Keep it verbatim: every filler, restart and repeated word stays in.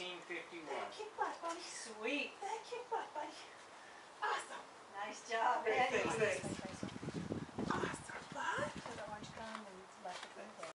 nineteen fifty-one. Kick butt, buddy. Sweet. That kick butt, buddy. Awesome. Nice job, man. Thanks, thanks.